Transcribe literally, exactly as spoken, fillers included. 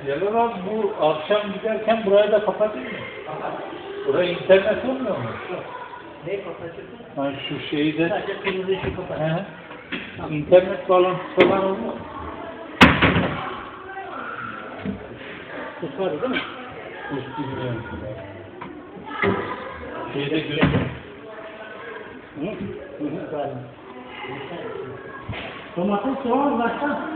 Yalan abi bu akşam giderken burayı da kapatayım mı? Buraya internet olmuyor mu? Ne kapatıyorsun? Ha, şu şeyi de... Sadece kırmızı ışık kapat. He. İnternet bağlantısı falan olmuyor mu? Tutardı değil mi? Kuş bilmiyorum. Şeyde görüyorum. Hı? Hı hı. Domates soğan başka?